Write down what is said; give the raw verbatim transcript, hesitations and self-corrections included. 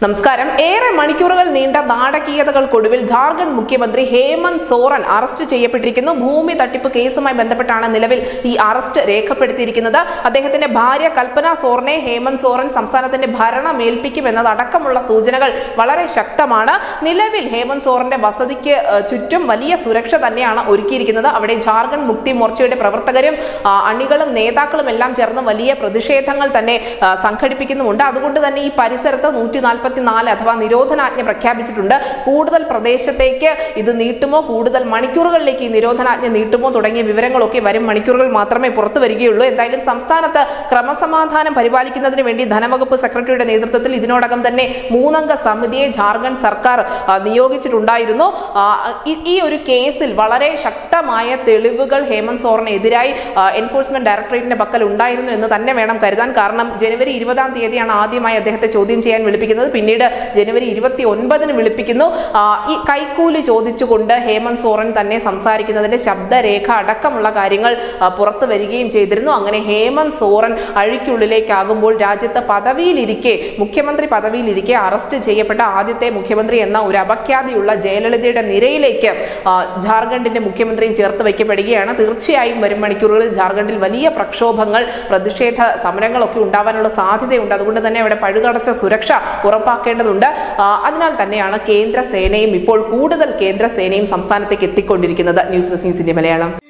നമസ്കാരം. ഏറെ മണിക്കൂറുകൾ നീണ്ട നാടകീയതകൾക്കൊടുവിൽ ജാർഖണ്ഡ് മുഖ്യമന്ത്രി ഹേമന്ത് സോറൻ അറസ്റ്റ് ചെയ്യപ്പെട്ടിരിക്കുന്നു. ഭൂമി തട്ടിപ്പ് കേസുമായി ബന്ധപ്പെട്ടാണ് നിലവിൽ ഈ അറസ്റ്റ് രേഖപ്പെടുത്തിയിരിക്കുന്നത്. അദ്ദേഹത്തിന്റെ ഭാര്യ കൽപ്പന സോറനെ ഹേമന്ത് സോറൻ സംസ്ഥാനത്തിന്റെ ഭരണം ഏൽപ്പിക്കുമെന്നതടക്കമുള്ള സൂചനകൾ വളരെ ശക്തമാണ്. നിലവിൽ ഹേമന്ത് സോറന്റെ വസതിക്ക് ചുറ്റും വലിയ സുരക്ഷ തന്നെയാണ് ഒരുക്കിയിരിക്കുന്നത്. അവിടെ ജാർഖണ്ഡ് മുക്തി മോർച്ചയുടെ പ്രവർത്തകരും അണികളും നേതാക്കളും എല്ലാം ചേർന്ന് വലിയ പ്രതിഷേധങ്ങൾ തന്നെ സംഘടിപ്പിക്കുന്നുമുണ്ട്. അതുകൊണ്ട് തന്നെ ഈ പരിസരത്ത് നൂറ്റി നാൽപ്പത്തി നാല് അഥവാ നിരോധനാജ്ഞ പ്രഖ്യാപിച്ചിട്ടുണ്ട്. കൂടുതൽ പ്രദേശത്തേക്ക് ഇത് നീട്ടുമോ, കൂടുതൽ മണിക്കൂറുകളിലേക്ക് ഈ നിരോധനാജ്ഞ നീട്ടുമോ തുടങ്ങിയ വിവരങ്ങളൊക്കെ വരും മണിക്കൂറുകൾ മാത്രമേ പുറത്തു വരികയുള്ളൂ. എന്തായാലും സംസ്ഥാനത്ത് ക്രമസമാധാനം പരിപാലിക്കുന്നതിന് വേണ്ടി ധനവകുപ്പ് സെക്രട്ടറിയുടെ നേതൃത്വത്തിൽ ഇതിനോടകം തന്നെ മൂന്നംഗ സമിതിയെ ജാർഖണ്ഡ് സർക്കാർ നിയോഗിച്ചിട്ടുണ്ടായിരുന്നു. ഈ ഒരു കേസിൽ വളരെ ശക്തമായ തെളിവുകൾ ഹേമന്ത് സോറനെതിരായി എൻഫോഴ്സ്മെന്റ് ഡയറക്ടറേറ്റിന്റെ പക്കൽ ഉണ്ടായിരുന്നു എന്ന് തന്നെ വേണം കരുതാൻ. കാരണം ജനുവരി ഇരുപതാം തീയതിയാണ് ആദ്യമായി അദ്ദേഹത്തെ ചോദ്യം ചെയ്യാൻ വിളിപ്പിക്കുന്നത്. പിന്നീട് ജനുവരി ഇരുപത്തി ഒൻപതിന് വിളിപ്പിക്കുന്നു. ഈ കൈക്കൂലി ചോദിച്ചുകൊണ്ട് ഹേമന്ത് സോറൻ തന്നെ സംസാരിക്കുന്നതിന്റെ ശബ്ദരേഖ അടക്കമുള്ള കാര്യങ്ങൾ പുറത്തു വരികയും ചെയ്തിരുന്നു. അങ്ങനെ ഹേമന്ത് സോറൻ അഴിക്കുള്ളിലേക്കാകുമ്പോൾ രാജ്യത്ത് പദവിയിലിരിക്കെ മുഖ്യമന്ത്രി പദവിയിലിരിക്കെ അറസ്റ്റ് ചെയ്യപ്പെട്ട ആദ്യത്തെ മുഖ്യമന്ത്രി എന്ന ഒരു അപഖ്യാതിയുള്ള ജയലളിതയുടെ നിരയിലേക്ക് ജാർഖണ്ഡിന്റെ മുഖ്യമന്ത്രിയും ചേർത്ത് വയ്ക്കപ്പെടുകയാണ്. തീർച്ചയായും വരും മണിക്കൂറുകളിൽ ജാർഖണ്ഡിൽ വലിയ പ്രക്ഷോഭങ്ങൾ, പ്രതിഷേധ സമരങ്ങളൊക്കെ ഉണ്ടാവാനുള്ള സാധ്യതയുണ്ട്. അതുകൊണ്ട് തന്നെ അവിടെ പഴുതടച്ച സുരക്ഷ ഉറപ്പാക്കേണ്ടതുണ്ട്. അതിനാൽ തന്നെയാണ് കേന്ദ്ര സേനയും ഇപ്പോൾ കൂടുതൽ കേന്ദ്ര സേനയും സംസ്ഥാനത്തേക്ക് എത്തിക്കൊണ്ടിരിക്കുന്നത്. ന്യൂസ് ഡെസ്ക് ന്യൂസിന്റെ മലയാളം.